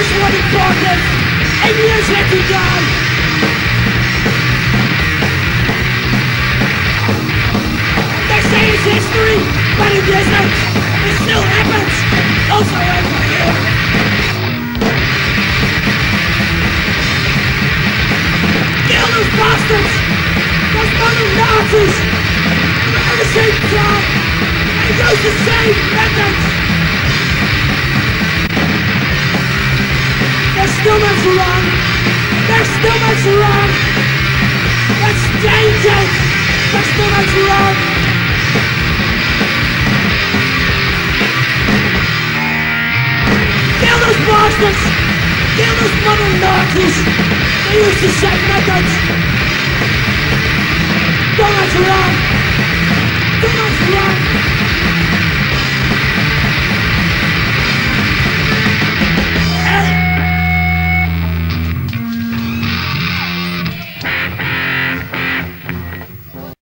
years were important, and years had to die. They say it's history, but it isn't. It still happens, also over here. Kill those bastards, those mother Nazis. At the same time, and use the same methods. There's still much wrong. There's still much wrong. That's dangerous. There's still much wrong. Kill those bastards. Kill those mother Nazis. They use the same methods. So much wrong.